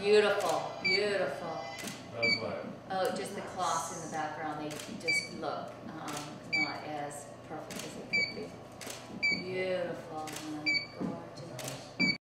Beautiful, beautiful. That's what. Oh, just the cloths in the background, they just look not as perfect as they could be. Beautiful.